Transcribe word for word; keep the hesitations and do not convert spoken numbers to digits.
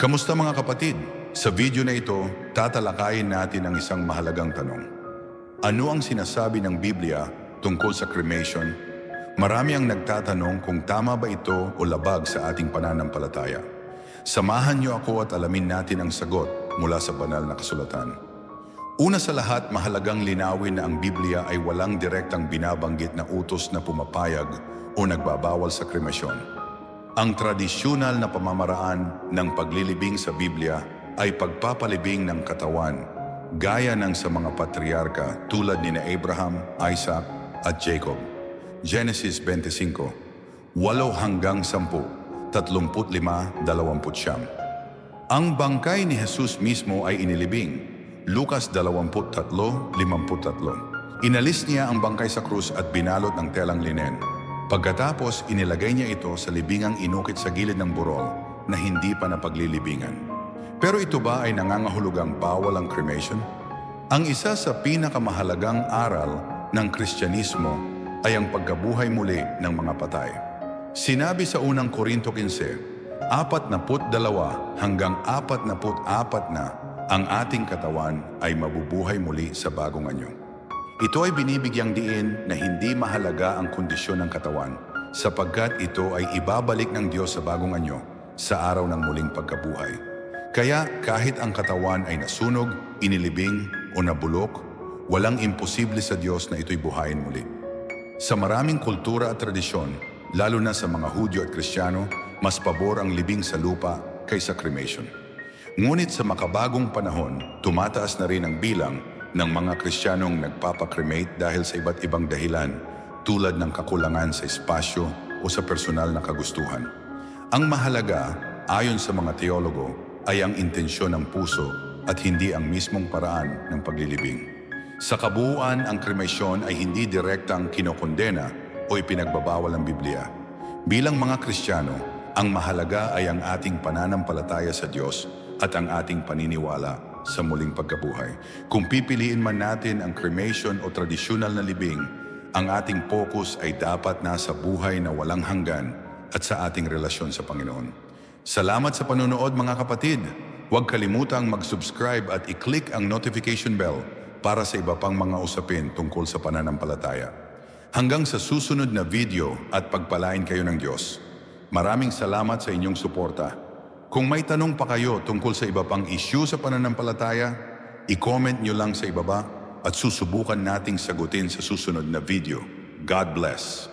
Kamusta mga kapatid? Sa video na ito, tatalakayin natin ang isang mahalagang tanong. Ano ang sinasabi ng Biblia tungkol sa cremation? Marami ang nagtatanong kung tama ba ito o labag sa ating pananampalataya. Samahan niyo ako at alamin natin ang sagot mula sa banal na kasulatan. Una sa lahat, mahalagang linawin na ang Biblia ay walang direktang binabanggit na utos na pumapayag o nagbabawal sa kremasyon. Ang tradisyonal na pamamaraan ng paglilibing sa Biblia ay pagpapalibing ng katawan, gaya ng sa mga patriarka tulad ni na Abraham, Isaac at Jacob. Genesis twenty-five, walo hanggang sampu, tatlumput lima, dalawamput siyam. Ang bangkay ni Jesus mismo ay inilibing, Lucas twenty-three, fifty-three. Inalis niya ang bangkay sa krus at binalot ng telang linen. Pagkatapos, inilagay niya ito sa libingang inukit sa gilid ng burol na hindi pa napaglilibingan. Pero ito ba ay nangangahulugang bawal ang cremation? Ang isa sa pinakamahalagang aral ng Kristyanismo ay ang pagkabuhay muli ng mga patay. Sinabi sa unang Korinto fifteen, apat na put dalawa hanggang apat na put apat na ang ating katawan ay mabubuhay muli sa bagong anyo. Ito ay binibigyang diin na hindi mahalaga ang kondisyon ng katawan sapagkat ito ay ibabalik ng Diyos sa bagong anyo sa araw ng muling pagkabuhay. Kaya kahit ang katawan ay nasunog, inilibing o nabulok, walang imposible sa Diyos na ito'y buhayin muli. Sa maraming kultura at tradisyon, lalo na sa mga Hudyo at Kristiyano, mas pabor ang libing sa lupa kaysa cremation. Ngunit sa makabagong panahon, tumataas na rin ang bilang ng mga Kristiyanong nagpapakremate dahil sa iba't ibang dahilan tulad ng kakulangan sa espasyo o sa personal na kagustuhan. Ang mahalaga, ayon sa mga teologo, ay ang intensyon ng puso at hindi ang mismong paraan ng paglilibing. Sa kabuuan, ang kremasyon ay hindi direktang kinokondena o ipinagbabawal ng Biblia. Bilang mga Kristiyano, ang mahalaga ay ang ating pananampalataya sa Diyos at ang ating paniniwala sa muling pagkabuhay. Kung pipiliin man natin ang cremation o tradisyonal na libing, ang ating focus ay dapat nasa buhay na walang hanggan at sa ating relasyon sa Panginoon. Salamat sa panonood mga kapatid. Huwag kalimutang mag-subscribe at i-click ang notification bell para sa iba pang mga usapin tungkol sa pananampalataya. Hanggang sa susunod na video at pagpalain kayo ng Diyos. Maraming salamat sa inyong suporta. Kung may tanong pa kayo tungkol sa iba pang issue sa pananampalataya, i-comment nyo lang sa ibaba at susubukan nating sagutin sa susunod na video. God bless.